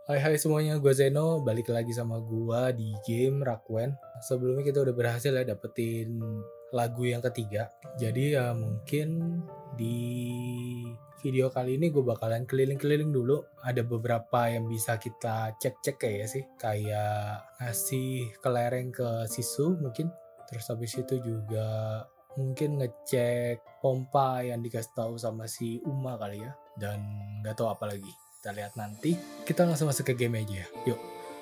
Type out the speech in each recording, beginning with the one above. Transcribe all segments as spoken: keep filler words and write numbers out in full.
Hai hai semuanya, gue Zeno, balik lagi sama gue di game Rakuen. Sebelumnya kita udah berhasil ya dapetin lagu yang ketiga. Jadi ya mungkin di video kali ini gue bakalan keliling-keliling dulu. Ada beberapa yang bisa kita cek-cek kayak sih. Kayak ngasih kelereng ke Sisu mungkin. Terus habis itu juga mungkin ngecek pompa yang dikasih tahu sama si Uma kali ya. Dan nggak tahu apa lagi. Kita lihat nanti. Kita langsung masuk ke game aja ya. Yuk.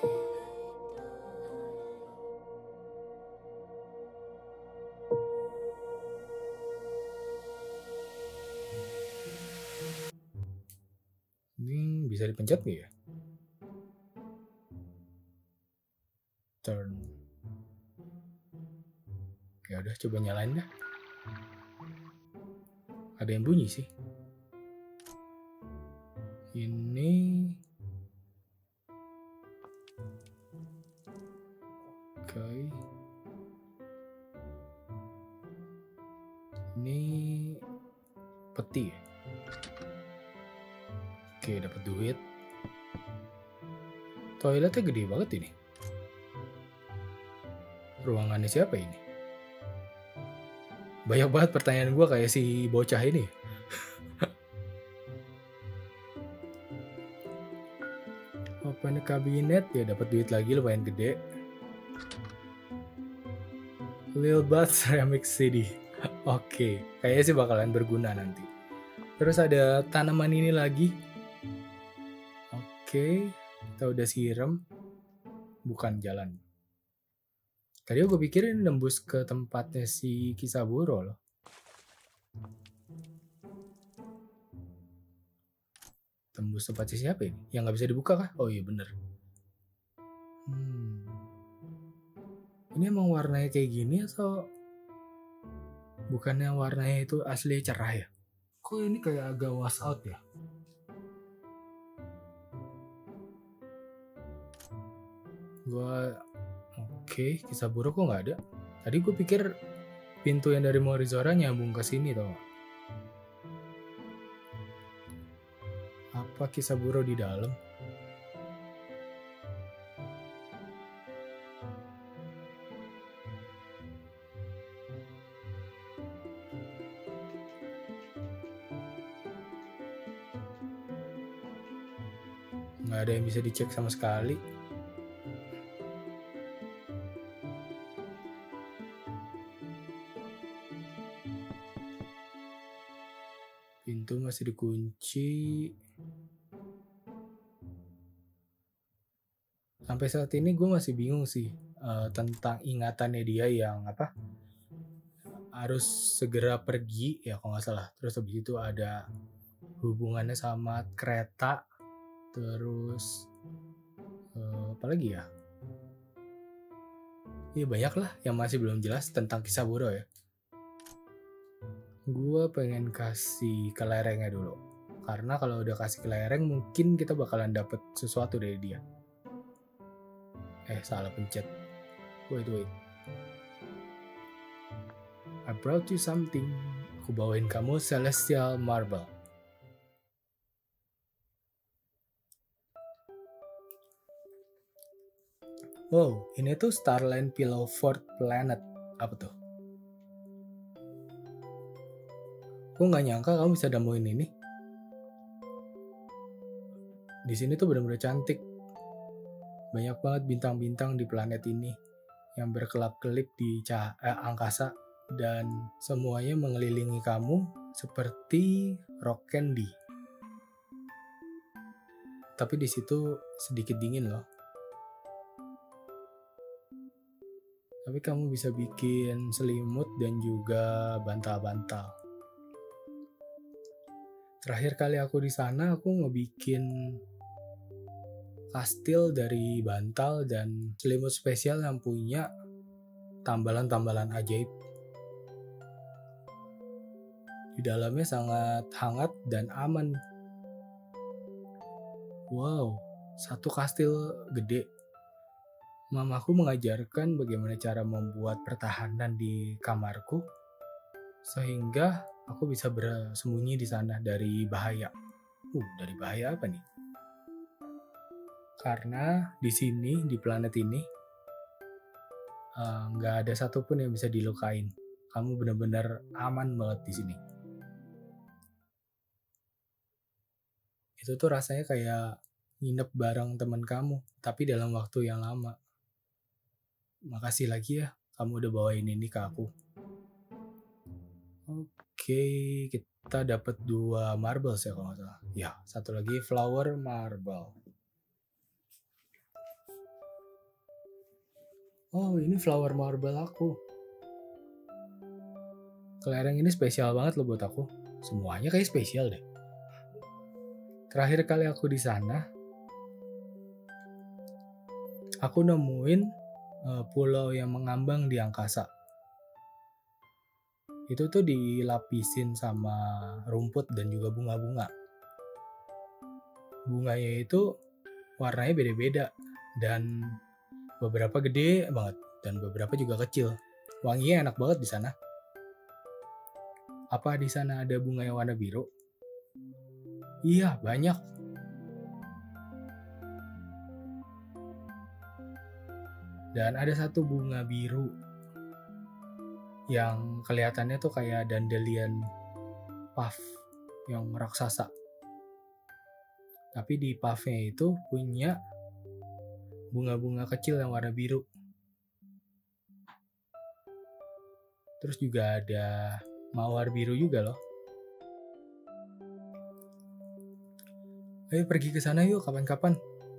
Ini bisa dipencet nggak ya? Turn. Ya udah coba nyalain dah. Ada yang bunyi sih. Ini oke. Okay. Ini peti ya. Oke, dapat duit. Toiletnya gede banget ini. Ruangannya siapa ini? Banyak banget pertanyaan gue kayak si bocah ini. Open kabinet ya, dapat duit lagi lumayan gede. Lil Bath Ceramic City. Oke, kayaknya sih bakalan berguna nanti. Terus ada tanaman ini lagi. Oke, kita udah siram. Bukan jalan. Tadi gue pikirin nembus ke tempatnya si Kisaburo loh. Tembus tempatnya siapa ini? Yang gak bisa dibuka kah? Oh iya bener. Hmm. Ini emang warnanya kayak gini atau bukannya warnanya itu asli cerah ya? Kok ini kayak agak wash out ya? Gua oke, okay, Kisaburo kok nggak ada? Tadi gue pikir pintu yang dari Morizora nyambung ke sini tau. Apa Kisaburo di dalam? Nggak ada yang bisa dicek sama sekali. Pintu masih dikunci. Sampai saat ini gue masih bingung sih uh, tentang ingatannya dia yang apa harus segera pergi ya kalau nggak salah. Terus habis itu ada hubungannya sama kereta. Terus uh, apa lagi ya? Iya banyak lah yang masih belum jelas tentang Kisaburo ya. Gue pengen kasih kelerengnya dulu. Karena kalau udah kasih kelereng mungkin kita bakalan dapet sesuatu dari dia. Eh salah pencet. Wait wait. I brought you something. Aku bawain kamu Celestial Marble. Wow, ini tuh Starland Pillow Fort Planet. Apa tuh? Gue nggak nyangka kamu bisa nemuin ini. Di sini tuh benar-benar cantik. Banyak banget bintang-bintang di planet ini yang berkelap-kelip di cah- eh, angkasa dan semuanya mengelilingi kamu seperti rock candy. Tapi di situ sedikit dingin loh. Tapi kamu bisa bikin selimut dan juga bantal-bantal. Terakhir kali aku di sana aku ngebikin kastil dari bantal dan selimut spesial yang punya tambalan-tambalan ajaib. Di dalamnya sangat hangat dan aman. Wow, satu kastil gede. Mamaku mengajarkan bagaimana cara membuat pertahanan di kamarku sehingga aku bisa bersembunyi di sana dari bahaya. Uh, dari bahaya apa nih? Karena di sini, di planet ini, eh, nggak ada satupun yang bisa dilukain. Kamu benar-benar aman banget di sini. Itu tuh rasanya kayak nginep bareng teman kamu, tapi dalam waktu yang lama. Makasih lagi ya, kamu udah bawain ini ke aku. Oke, kita dapat dua marbles ya kalau nggak salah. Ya, satu lagi flower marble. Oh, ini flower marble aku. Kelereng ini spesial banget loh buat aku. Semuanya kayak spesial deh. Terakhir kali aku di sana, aku nemuin uh, pulau yang mengambang di angkasa. Itu tuh dilapisin sama rumput dan juga bunga-bunga. Bunganya itu warnanya beda-beda dan beberapa gede banget dan beberapa juga kecil. Wanginya enak banget di sana. Apa di sana ada bunga yang warna biru? Iya, banyak. Dan ada satu bunga biru yang kelihatannya tuh kayak dandelion puff yang raksasa. Tapi di puffnya itu punya bunga-bunga kecil yang warna biru. Terus juga ada mawar biru juga loh. Ayo pergi ke sana yuk kapan-kapan.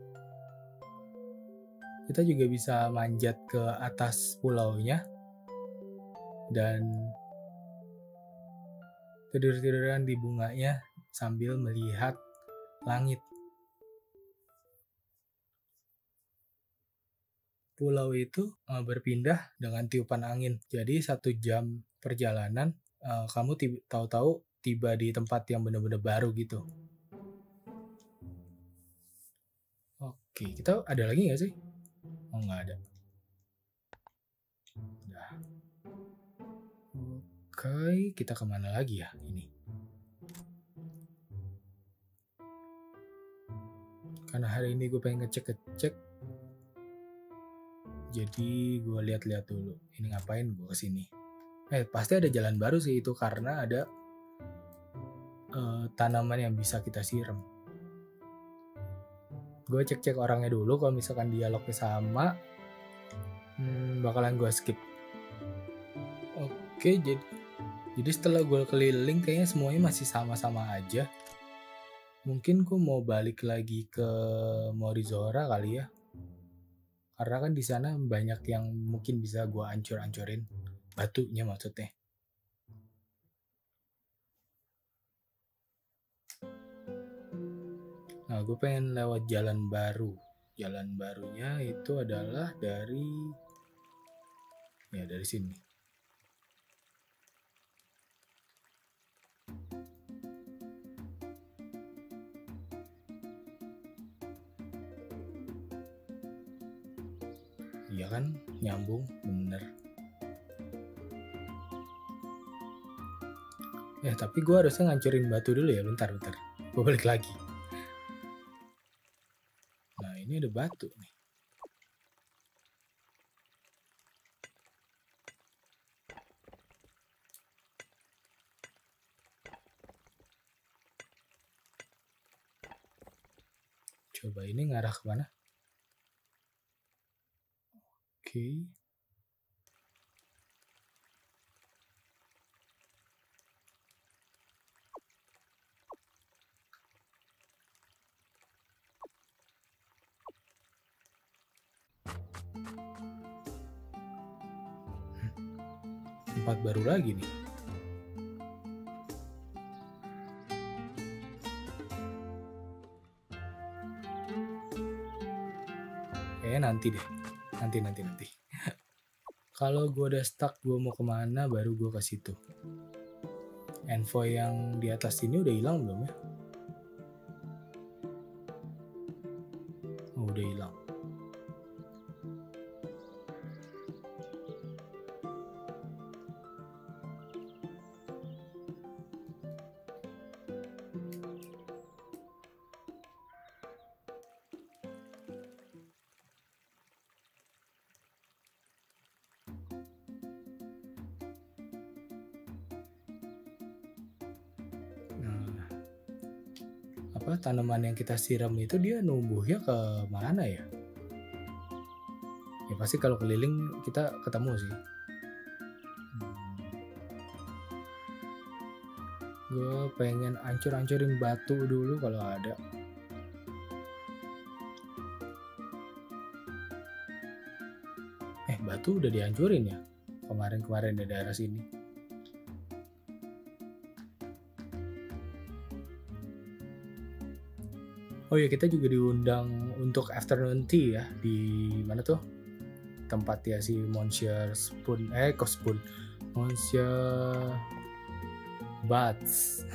Kita juga bisa manjat ke atas pulaunya dan tidur-tiduran di bunganya sambil melihat langit. Pulau itu uh, berpindah dengan tiupan angin. Jadi satu jam perjalanan, uh, kamu tiba, tahu-tahu tiba di tempat yang benar-benar baru gitu. Oke, kita ada lagi nggak sih? Oh, nggak ada. Udah. Oke, kita kemana lagi ya ini? Karena hari ini gue pengen ngecek-ngecek. Jadi gue lihat-lihat dulu. Ini ngapain gue kesini? Eh pasti ada jalan baru sih itu karena ada uh, tanaman yang bisa kita siram. Gue cek-cek orangnya dulu. Kalau misalkan dialognya sama, hmm, bakalan gue skip. Oke, jadi jadi setelah gue keliling kayaknya semuanya masih sama-sama aja. Mungkin gue mau balik lagi ke Morizora kali ya. Karena kan di sana banyak yang mungkin bisa gue ancur-ancurin. Batunya maksudnya. Nah, gue pengen lewat jalan baru. Jalan barunya itu adalah dari... Ya, dari sini. Iya kan? Nyambung, bener. Ya, tapi gue harusnya ngancurin batu dulu ya. Bentar, bentar. Gue balik lagi. Nah, ini ada batu nih. Coba ini ngarah kemana? Oke. Tempat baru lagi nih. Kayaknya nanti deh. Nanti, nanti, nanti. Kalau gue udah stuck, gue mau kemana, baru gue ke situ. Envoy yang di atas ini udah hilang belum ya? Oh, udah hilang. apa tanaman yang kita siram itu dia numbuhnya ke mana ya? Ya pasti kalau keliling kita ketemu sih. Hmm. Gue pengen ancur-ancurin batu dulu kalau ada. Eh, batu udah dihancurin ya? Kemarin-kemarin di daerah sini. Oh ya, kita juga diundang untuk afternoon tea ya. Di mana tuh? Tempat ya si Monsieur Spoon. Eh, kok Spoon? Monsieur Bats.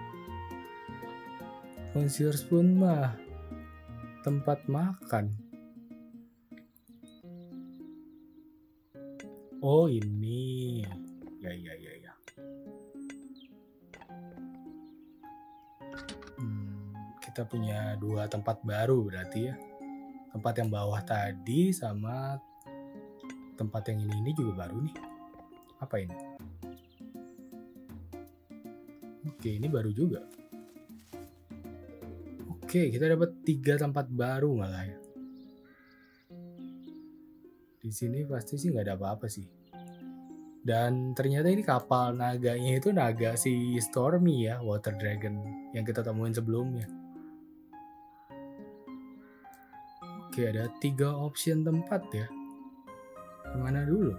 Monsieur Spoon mah tempat makan. Oh ini, ya ya ya ya. Hmm, kita punya dua tempat baru berarti ya. Tempat yang bawah tadi sama tempat yang ini ini juga baru nih. Apa ini? Oke, ini baru juga. Oke, kita dapat tiga tempat baru malah ya. Di sini pasti sih nggak ada apa-apa sih. Dan ternyata ini kapal naganya itu naga si Stormy ya, Water Dragon yang kita temuin sebelumnya. Oke, ada tiga option tempat ya. Kemana dulu?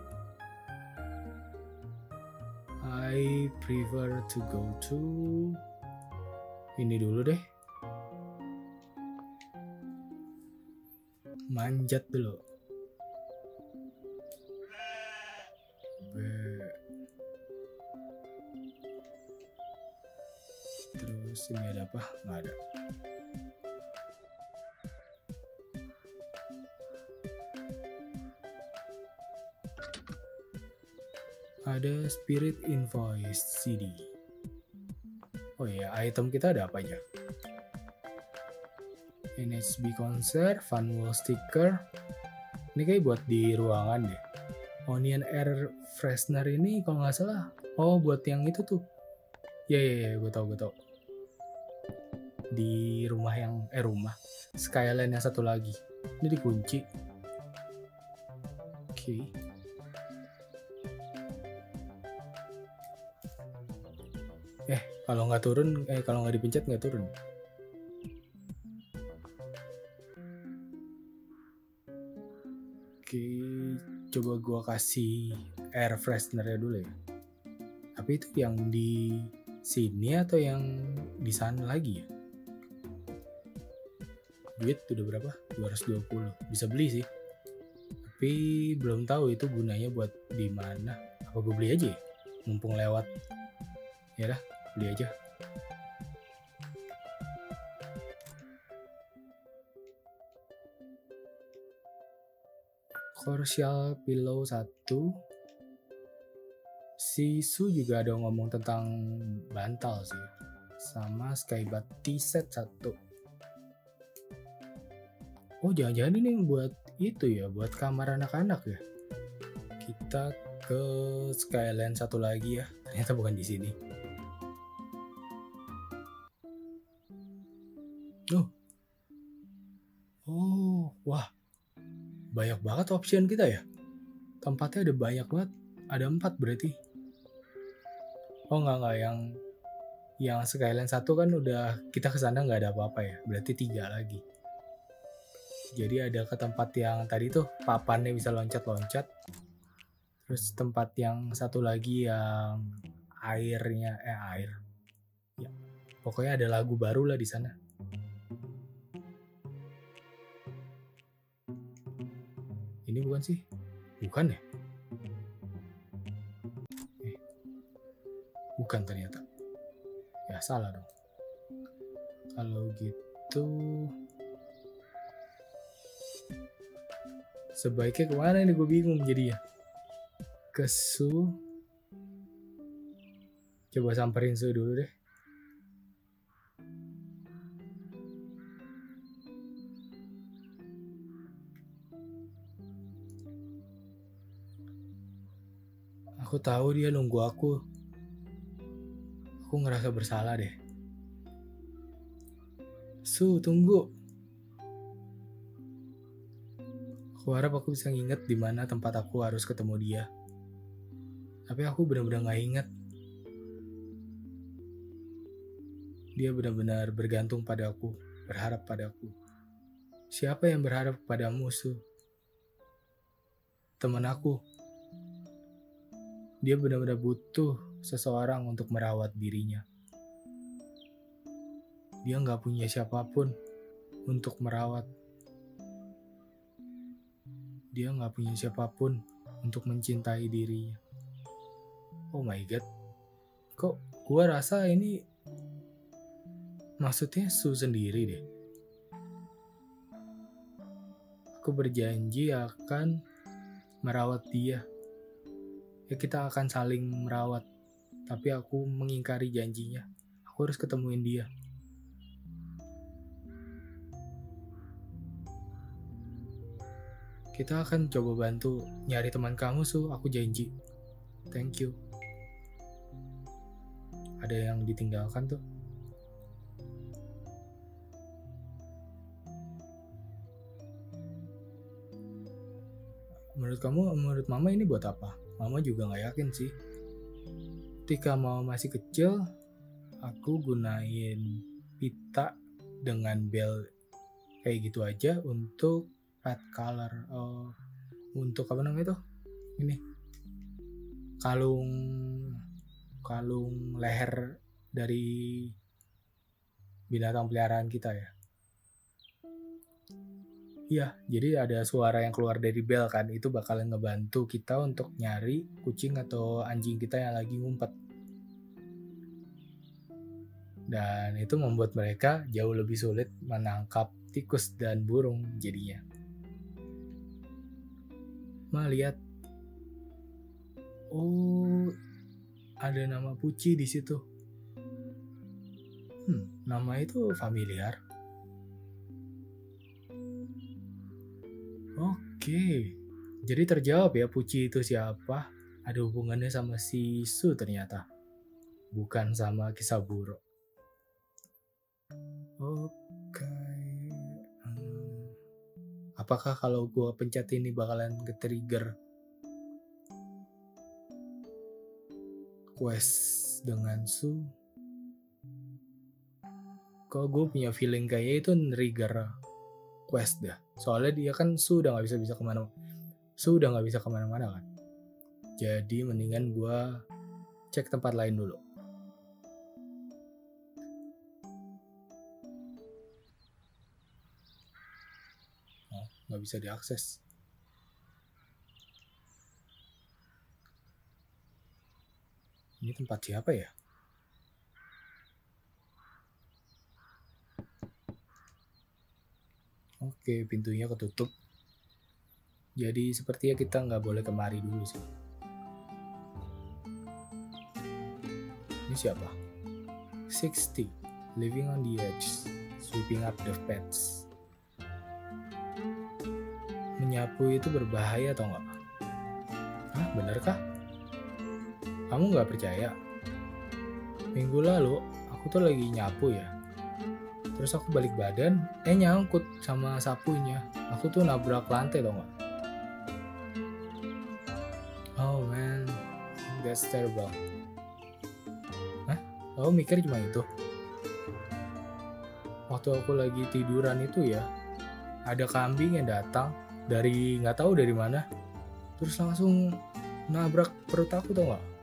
I prefer to go to ini dulu deh. Manjat dulu. Terus ini ada apa? Nggak ada. Ada Spirit Invoice C D. Oh iya, item kita ada apa aja? N H B Concert, Funwall Sticker. Ini kayak buat di ruangan deh. Onion Air Freshener ini kalau nggak salah. Oh, buat yang itu tuh. Ya ya ya, gue tau gue tau. Di rumah yang eh rumah Skyline yang satu lagi. Ini dikunci. Oke. Okay. Eh kalau nggak turun, eh kalau nggak dipencet nggak turun. Oke, coba gua kasih air freshener dulu ya. Tapi itu yang di sini atau yang di sana lagi ya? Duit udah berapa? dua ratus dua puluh. Bisa beli sih. Tapi belum tahu itu gunanya buat di mana. Apa gue beli aja ya? Mumpung lewat. Ya dah, beli aja. Corsial Pillow satu. Si Su juga ada ngomong tentang bantal sih. Sama Skybat T-set satu. Oh jangan-jangan ini buat itu ya, buat kamar anak-anak ya. Kita ke Skyline satu lagi ya. Ternyata bukan di sini. Oh. Oh, wah. Banyak banget option kita ya. Tempatnya ada banyak banget. Ada empat berarti. Oh enggak enggak yang yang Skyline satu kan udah kita kesana nggak ada apa-apa ya. Berarti tiga lagi. Jadi ada ke tempat yang tadi tuh papannya bisa loncat-loncat. Terus tempat yang satu lagi yang airnya eh air. Ya. Pokoknya ada lagu baru lah di sana. Ini bukan sih? Bukan ya? Eh, bukan ternyata. Ya salah dong. Kalau gitu sebaiknya kemana nih, gue bingung jadinya. Ke Su. Coba samperin Su dulu deh. Aku tahu dia nunggu aku. Aku ngerasa bersalah deh. Su, tunggu. Aku harap aku bisa nginget di mana tempat aku harus ketemu dia. Tapi aku benar-benar gak ingat. Dia benar-benar bergantung padaku, berharap padaku. Siapa yang berharap padamu, Su? Teman aku. Dia benar-benar butuh seseorang untuk merawat dirinya. Dia gak punya siapapun untuk merawat. Dia gak punya siapapun untuk mencintai dirinya. Oh my god. Kok gua rasa ini maksudnya Su sendiri deh. Aku berjanji akan merawat dia. Ya kita akan saling merawat. Tapi aku mengingkari janjinya. Aku harus ketemuin dia. Kita akan coba bantu nyari teman kamu, Su. Aku janji. Thank you. Ada yang ditinggalkan tuh. Menurut kamu, menurut Mama ini buat apa? Mama juga gak yakin sih. Ketika Mama masih kecil, aku gunain pita dengan bel kayak gitu aja untuk red color. Oh, untuk apa namanya tuh? Ini kalung kalung leher dari binatang peliharaan kita ya. Iya, jadi ada suara yang keluar dari bel kan, itu bakalan ngebantu kita untuk nyari kucing atau anjing kita yang lagi ngumpet. Dan itu membuat mereka jauh lebih sulit menangkap tikus dan burung jadinya. Ma, lihat. Oh, ada nama Puci di situ. Hmm, nama itu familiar. Oke, jadi terjawab ya Puci itu siapa? Ada hubungannya sama si Su ternyata. Bukan sama Kisaburo. Oke. Hmm. Apakah kalau gue pencet ini bakalan ke-trigger quest dengan Su? Kok gue punya feeling kayaknya itu trigger quest dah. Soalnya dia kan Su udah gak bisa bisa kemana Su udah gak bisa kemana-mana kan. Jadi mendingan gue cek tempat lain dulu. Oh, gak bisa diakses. Ini tempat siapa ya? Oke, pintunya ketutup. Jadi sepertinya kita nggak boleh kemari dulu sih. Ini siapa? sixty. Living on the edge. Sweeping up the pets. Menyapu itu berbahaya atau nggak? Hah, bener kah? Kamu nggak percaya? Minggu lalu, aku tuh lagi nyapu ya. Terus aku balik badan, eh nyangkut sama sapunya. Aku tuh nabrak lantai tau gak? Oh man, that's terrible. Hah? Kamu mikir cuma itu? Waktu aku lagi tiduran itu ya, ada kambing yang datang dari nggak tahu dari mana, terus langsung nabrak perut aku tau gak?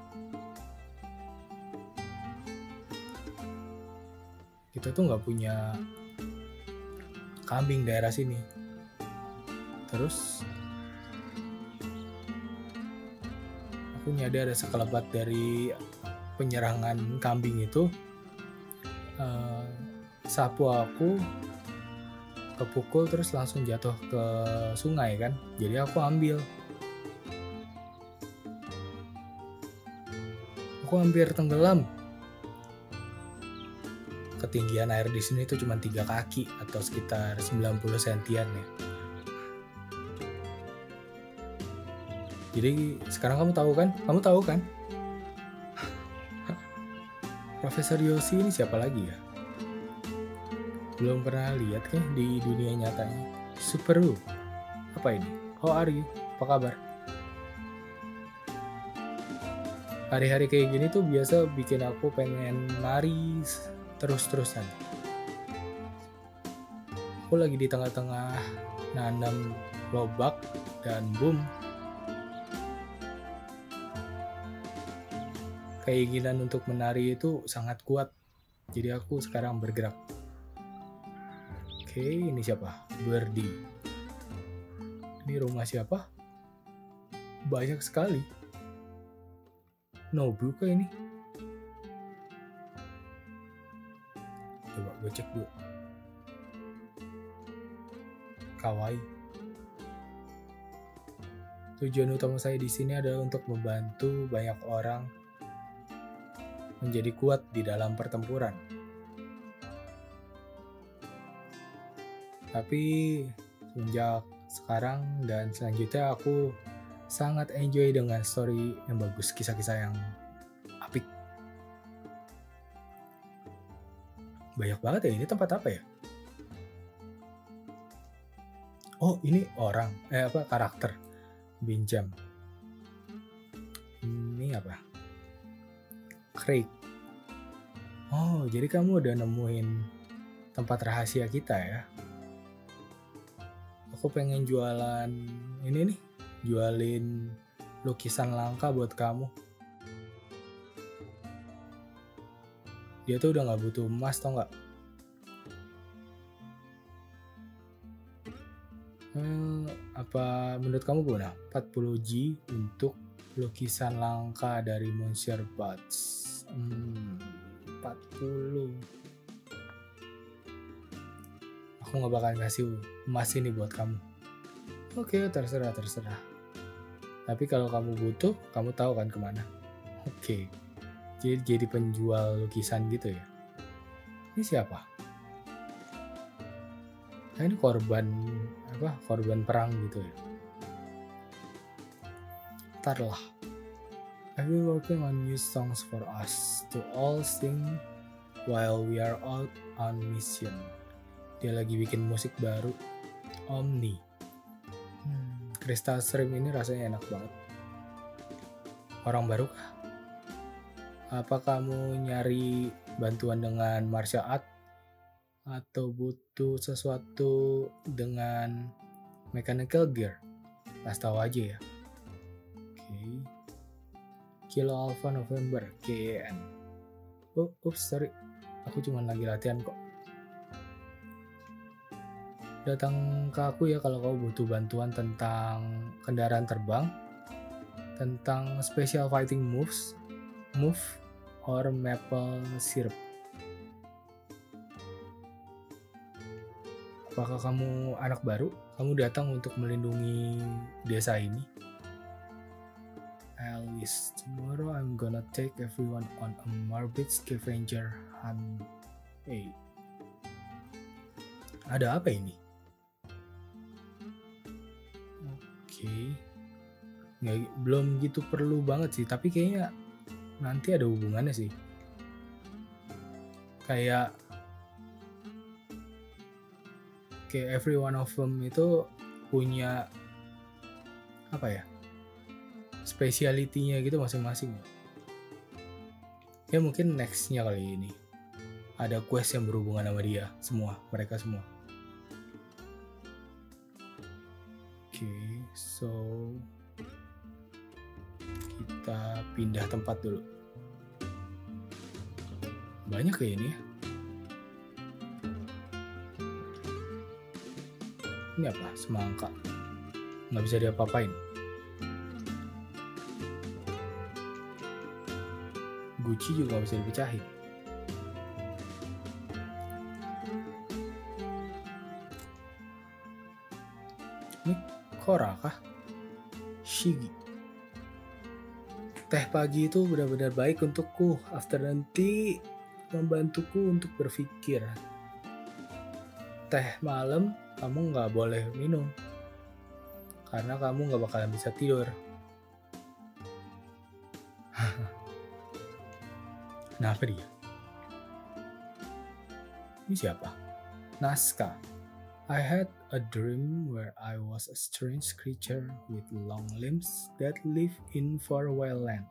Kita tuh nggak punya kambing daerah sini. Terus aku nyadar ada sekelebat dari penyerangan kambing itu. Uh, sapu aku kepukul terus langsung jatuh ke sungai kan. Jadi aku ambil. Aku hampir tenggelam. Ketinggian air di sini itu cuma tiga kaki atau sekitar sembilan puluh sentian ya. Jadi sekarang kamu tahu kan? Kamu tahu kan? Profesor Yoshi ini siapa lagi ya? Belum pernah lihat kan di dunia nyatanya. Superu. Apa ini? How are you? Apa kabar? Hari-hari kayak gini tuh biasa bikin aku pengen nari terus-terusan. Aku lagi di tengah-tengah nanam lobak dan boom. Keinginan untuk menari itu sangat kuat. Jadi aku sekarang bergerak. Oke, ini siapa? Birdie. Ini rumah siapa? Banyak sekali. Nobu kah ini? Coba gue cek dulu. Kawaii. Tujuan utama saya di sini adalah untuk membantu banyak orang menjadi kuat di dalam pertempuran. Tapi sejak sekarang dan selanjutnya aku sangat enjoy dengan story yang bagus, kisah-kisah yang apik. Banyak banget ya, ini tempat apa ya? Oh, ini orang, eh apa karakter Binjam. Ini apa? Craig. Oh, jadi kamu udah nemuin tempat rahasia kita ya? Aku pengen jualan ini nih, jualin lukisan langka buat kamu. Dia tuh udah gak butuh emas, tau gak? Hmm, apa menurut kamu gimana? empat puluh G untuk lukisan langka dari Monsieur Buds. Hmm, empat puluh. Aku gak bakal kasih emas ini buat kamu. Oke, terserah, terserah. Tapi kalau kamu butuh, kamu tahu kan kemana. Oke, jadi jadi penjual lukisan gitu ya. Ini siapa? Nah, ini korban apa? Korban perang gitu ya. Ntar lah. I've been working on new songs for us to all sing while we are out on mission. Dia lagi bikin musik baru, Omni. Hmm, Crystal Shrimp ini rasanya enak banget. Orang baru kah? Apa kamu nyari bantuan dengan martial art? Atau butuh sesuatu dengan mechanical gear? Pas tahu aja ya. Oke. Okay. Kilo Alpha November, K E N. Oh, oops, sorry. Aku cuma lagi latihan kok. Datang ke aku ya kalau kamu butuh bantuan tentang kendaraan terbang, tentang special fighting moves, move, or maple syrup. Apakah kamu anak baru? Kamu datang untuk melindungi desa ini? Alice, tomorrow I'm gonna take everyone on a morbid scavenger hunt. Hey. Ada apa ini? Oke. Okay. Nggak, belum gitu perlu banget sih, tapi kayaknya nanti ada hubungannya sih. Kayak kayak every one of them itu punya apa ya, speciality-nya gitu masing-masing. Ya mungkin next-nya kali ini ada quest yang berhubungan sama dia semua, mereka semua. Oke, okay, so kita pindah tempat dulu. Banyak kayak ini ya. Ini apa? Semangka. Nggak bisa diapa-apain. Gucci juga nggak bisa dipecahin. Ini Korra kah? Shigi. Teh pagi itu benar-benar baik untukku. Afternoon tea membantuku untuk berpikir. Teh malam kamu nggak boleh minum karena kamu nggak bakalan bisa tidur. Kenapa dia? Ini siapa? Naskah. I had a dream where I was a strange creature with long limbs that lived in faraway land.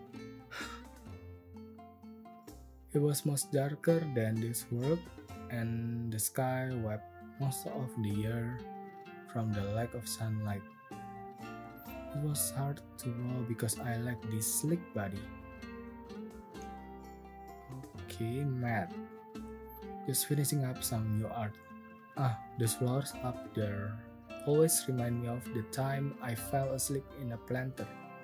It was much darker than this world, and the sky wept most of the year from the lack of sunlight. It was hard to roll because I lacked this sleek body. Okay, Matt. Just finishing up some new art. Ah, those flowers up there always remind me of the time I fell asleep in a planter.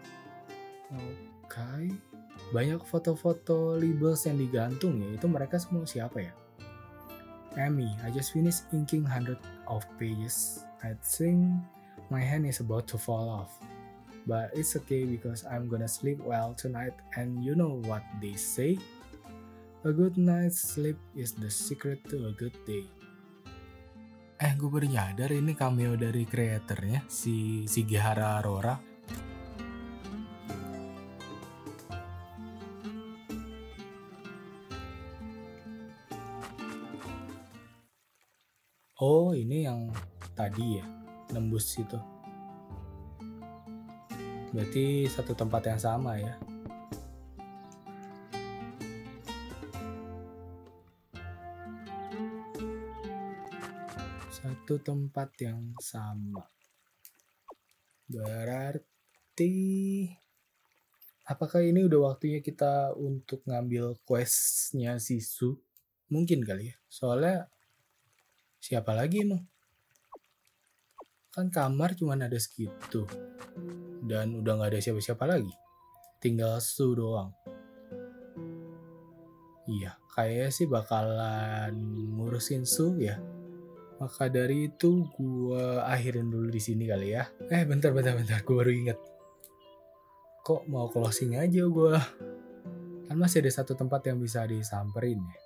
Okay. Banyak foto-foto labels yang digantung ya, itu mereka semua siapa ya? Amy, I just finished inking hundred of pages. I think my hand is about to fall off. But it's okay because I'm gonna sleep well tonight, and you know what they say? A good night's sleep is the secret to a good day. Eh, gue baru nyadar ini cameo dari kreatornya, si Shigehara Arora. Oh, ini yang tadi ya, nembus itu. Berarti satu tempat yang sama ya. Satu tempat yang sama. Berarti apakah ini udah waktunya kita untuk ngambil quest-nya si Su? Mungkin kali ya. Soalnya siapa lagi emang? Kan kamar cuma ada segitu. Dan udah gak ada siapa-siapa lagi. Tinggal Su doang. Iya, kayaknya sih bakalan ngurusin Su ya. Maka dari itu gue akhirin dulu di sini kali ya. Eh bentar bentar bentar, gue baru inget. Kok mau closing aja gue? Kan masih ada satu tempat yang bisa disamperin ya.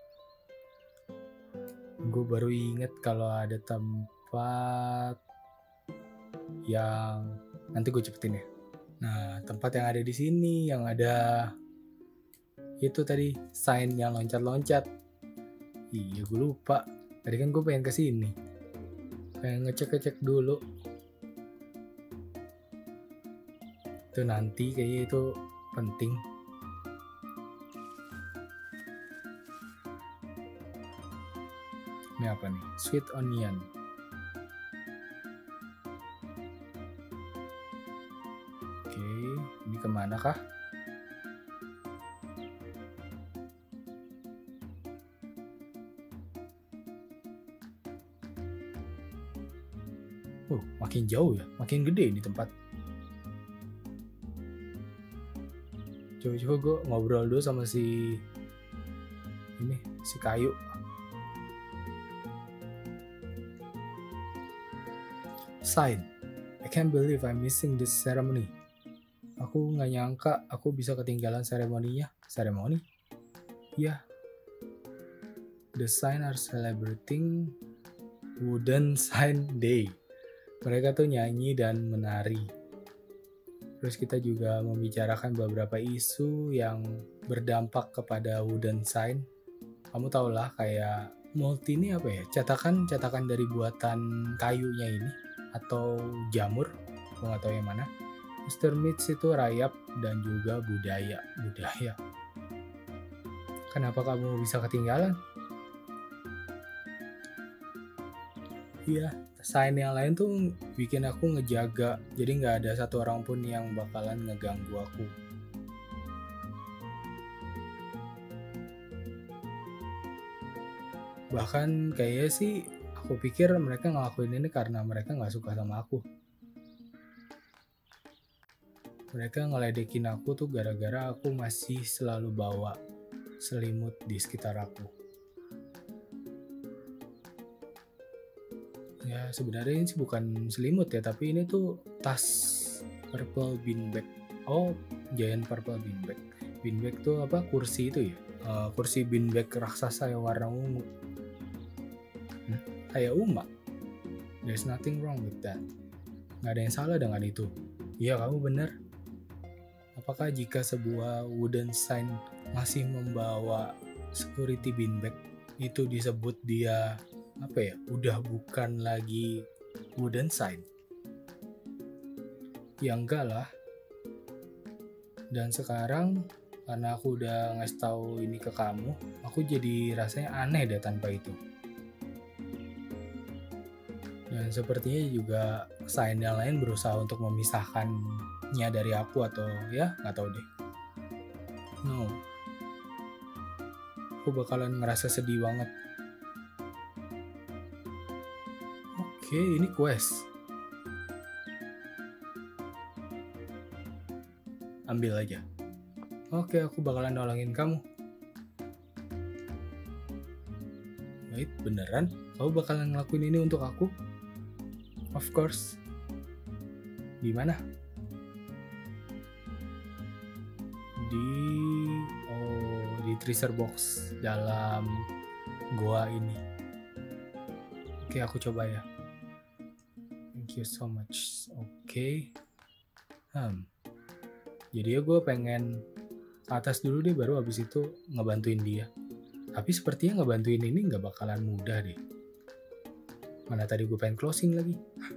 Gue baru inget kalau ada tempat yang nanti gue cepetin ya. Nah, tempat yang ada di sini yang ada itu tadi sign yang loncat-loncat. Iya, gue lupa. Tadi kan gue pengen kesini. Pengen ngecek-ngecek dulu. Itu nanti kayaknya itu penting. Ini apa nih? Sweet onion. Oke, ini kemana kah? Oh, makin jauh ya, makin gede ini tempat. Coba-coba gue ngobrol dulu sama si ini, si kayu. Sign. I can't believe I'm missing this ceremony. Aku nggak nyangka aku bisa ketinggalan seremoninya. Seremoni? Ya. Yeah. The sign are celebrating Wooden Sign Day. Mereka tuh nyanyi dan menari. Terus kita juga membicarakan beberapa isu yang berdampak kepada wooden sign. Kamu tau lah kayak multi ini apa ya? Cetakan-cetakan dari buatan kayunya ini. Atau jamur. Aku gak tau yang mana. mister Mitch itu rayap dan juga budaya. Budaya. Kenapa kamu bisa ketinggalan? Iya, sign yang lain tuh bikin aku ngejaga, jadi nggak ada satu orang pun yang bakalan ngeganggu aku. Bahkan kayaknya sih aku pikir mereka ngelakuin ini karena mereka nggak suka sama aku. Mereka ngeledekin aku tuh gara-gara aku masih selalu bawa selimut di sekitar aku. Ya sebenarnya ini sih bukan selimut ya, tapi ini tuh tas purple beanbag. Oh, giant purple beanbag. Beanbag tuh apa? Kursi itu ya? Uh, kursi beanbag raksasa yang warna ungu. Hmm, kayak Uma. There's nothing wrong with that. Gak ada yang salah dengan itu. Iya, kamu benar. Apakah jika sebuah wooden sign masih membawa security beanbag, itu disebut dia apa ya, udah bukan lagi wooden sign. Ya enggak lah. Dan sekarang karena aku udah ngasih tahu ini ke kamu, aku jadi rasanya aneh deh tanpa itu. Dan sepertinya juga sign yang lain berusaha untuk memisahkannya dari aku, atau ya nggak tahu deh. No, aku bakalan ngerasa sedih banget. Oke, ini quest. Ambil aja. Oke, aku bakalan nolongin kamu. Wait, beneran? Kamu bakalan ngelakuin ini untuk aku? Of course. Di mana? Di oh, di treasure box dalam goa ini. Oke, aku coba ya. Thank you so much. Oke. Hmm. Jadi ya gue pengen ke atas dulu deh, baru abis itu ngebantuin dia. Tapi sepertinya ngebantuin ini nggak bakalan mudah deh. Mana tadi gue pengen closing lagi.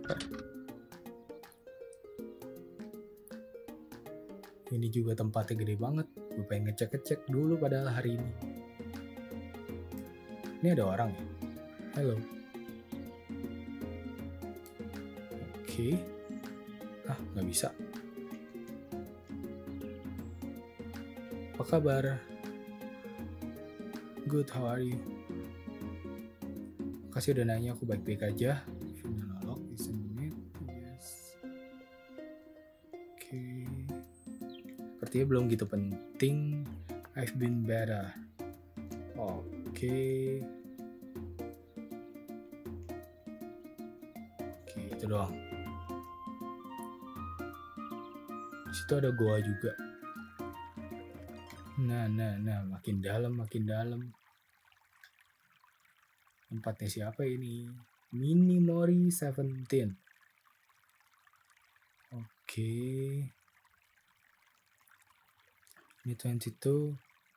Ini juga tempatnya gede banget. Gue pengen ngecek-ngecek dulu padahal hari ini. Ini ada orang ya? Halo. Oke. Ah, nggak bisa. Apa kabar? Good, how are you? Makasih udah nanya, aku baik-baik aja. Monolog, isn't it? Yes. Oke. Sepertinya belum gitu penting. I've been better. Oke. Oke, itu doang. Di situ ada goa juga. Nah, nah, nah, makin dalam, makin dalam. Tempatnya siapa ini? Minimori Seventeen. Oke. Ini twenty-two.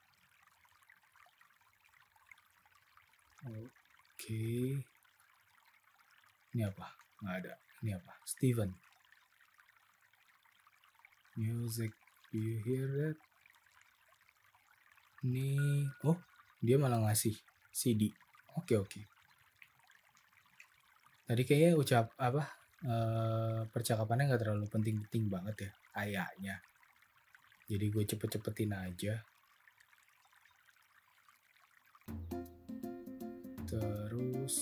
Oke. Ini apa? Nggak ada. Ini apa? Steven. Music. Do you hear that? Ini, oh, dia malah ngasih C D. Oke, oke. Tadi kayaknya ucap apa? Uh, percakapannya nggak terlalu penting-penting banget ya, kayaknya. Jadi gue cepet-cepetin aja. Terus,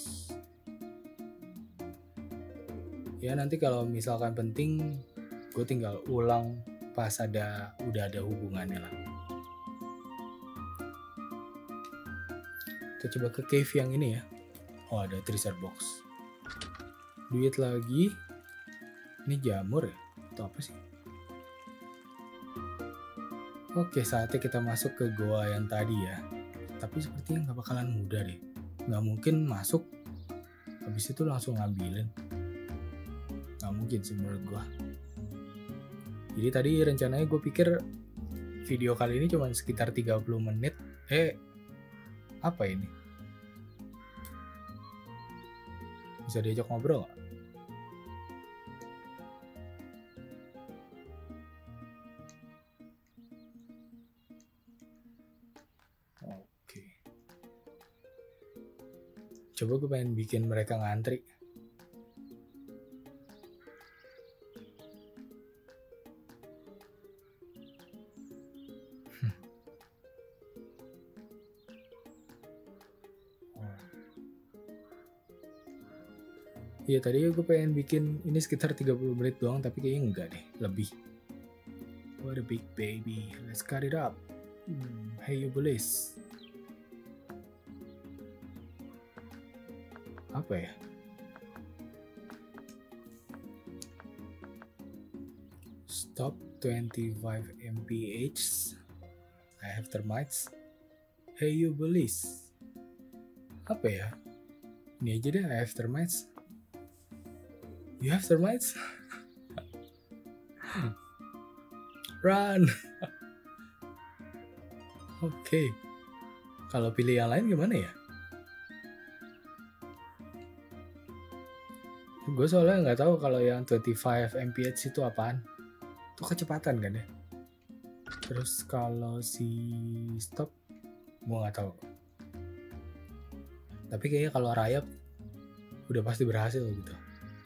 ya nanti kalau misalkan penting, gue tinggal ulang pas ada udah ada hubungannya lah. Kita coba ke cave yang ini ya. Oh, ada treasure box. Duit lagi. Ini jamur ya? Atau apa sih? Oke, saatnya kita masuk ke goa yang tadi ya. Tapi sepertinya nggak bakalan mudah deh. Nggak mungkin masuk, habis itu langsung ngambilin. Nggak mungkin sih menurut gua. Jadi tadi rencananya gue pikir video kali ini cuma sekitar tiga puluh menit. Eh, apa ini? Bisa diajak ngobrol gak? Oke. Coba gue pengen bikin mereka ngantri. Iya, tadi gue pengen bikin ini sekitar tiga puluh menit doang, tapi kayaknya enggak deh, lebih. What a big baby, let's cut it up. Hmm, hey you boys. Apa ya? Stop twenty-five M P H. I have termites. Hey you boys. Apa ya? Ini aja deh, I have termites. You have termites? Run. Oke. Okay. Kalau pilih yang lain gimana ya? Gue soalnya nggak tahu kalau yang dua puluh lima M P H itu apaan. Itu kecepatan kan ya. Terus kalau si stop gue nggak tahu. Tapi kayaknya kalau rayap udah pasti berhasil gitu.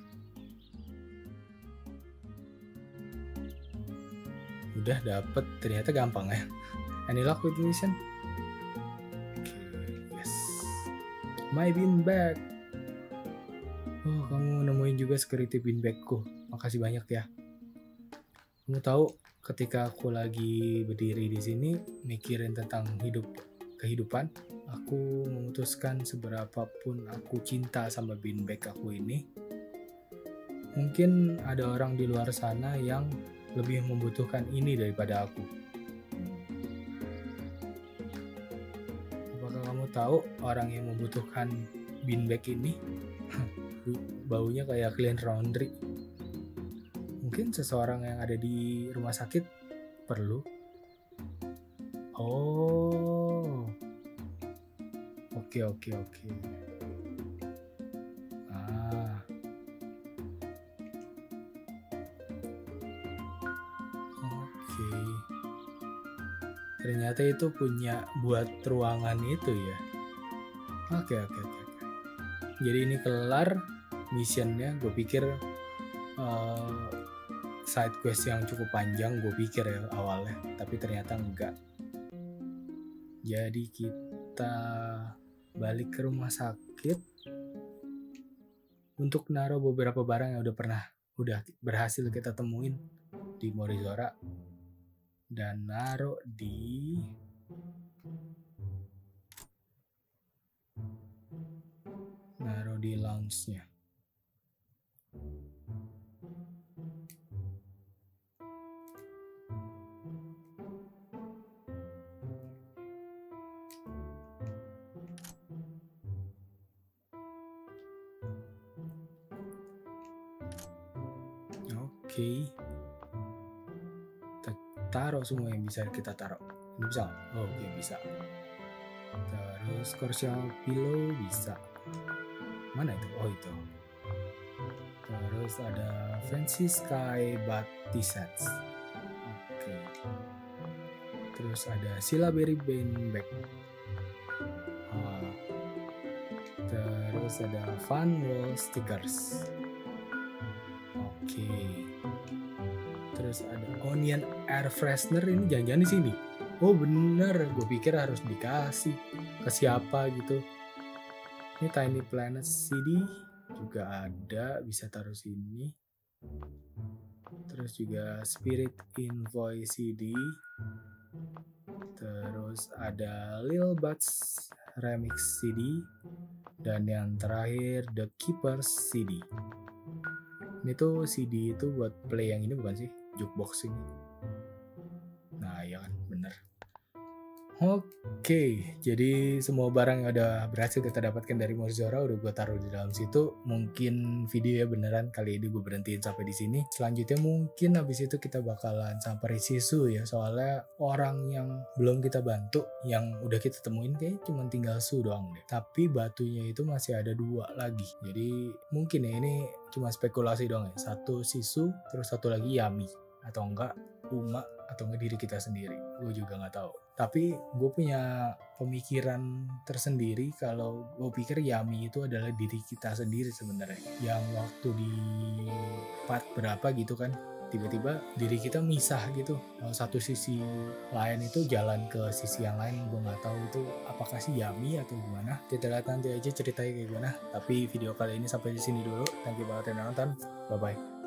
Udah dapet, ternyata gampang ya. Any luck with mission? Okay, yes. My bean bag. Oh, kamu nemuin juga security bean bagku. Makasih banyak ya. Kamu tahu ketika aku lagi berdiri di sini mikirin tentang hidup kehidupan, aku memutuskan seberapapun aku cinta sama bean bag aku ini. Mungkin ada orang di luar sana yang lebih membutuhkan ini daripada aku. Apakah kamu tahu orang yang membutuhkan bean bag ini? Baunya kayak clean laundry. Mungkin seseorang yang ada di rumah sakit perlu. Oh, oke oke oke. Ah, oke. Ternyata itu punya buat ruangan itu ya. Oke oke oke. Jadi ini kelar missionnya. Gue pikir uh, side quest yang cukup panjang, gue pikir ya awalnya, tapi ternyata enggak. Jadi kita balik ke rumah sakit untuk naruh beberapa barang yang udah pernah udah berhasil kita temuin di Morizora dan naruh di naruh di lounge-nya. Oke, kita taruh semua yang bisa kita taruh. Ini bisa? Oh, oke okay, bisa. Terus Corsair Pillow bisa. Mana itu? Oh itu. Terus ada Fancy Sky Body Sets. Oke. Okay. Terus ada Syllabary Bean Bag. Oh. Terus ada Fun Wall Stickers. Oke. Okay. Terus ada Onion Air Freshener, ini jangan-jangan di sini. Oh bener, gue pikir harus dikasih ke siapa gitu. Ini Tiny Planet C D juga ada, bisa taruh sini. Terus juga Spirit Invoice C D. Terus ada Lil Butts Remix C D. Dan yang terakhir The Keepers C D. Ini tuh C D itu buat play yang ini bukan sih? Jukebox ini. Nah ya kan, bener. Oke, jadi semua barang yang udah berhasil kita dapatkan dari Morizora udah gue taruh di dalam situ. Mungkin video ya beneran kali ini gue berhentiin sampai di sini. Selanjutnya mungkin habis itu kita bakalan samperin Sisu ya, soalnya orang yang belum kita bantu, yang udah kita temuin kayak cuma tinggal Su doang deh. Tapi batunya itu masih ada dua lagi. Jadi mungkin ya ini cuma spekulasi doang ya. Satu Sisu, terus satu lagi Yami, atau enggak Uma, atau enggak diri kita sendiri. Gue juga nggak tahu. Tapi gue punya pemikiran tersendiri kalau gue pikir Yami itu adalah diri kita sendiri sebenarnya. Yang waktu di part berapa gitu kan, tiba-tiba diri kita misah gitu. Satu sisi lain itu jalan ke sisi yang lain. Gue nggak tahu itu apakah si Yami atau gimana. Kita lihat nanti aja ceritanya kayak gimana. Tapi video kali ini sampai di sini dulu. Thank you banget yang nonton. Bye bye.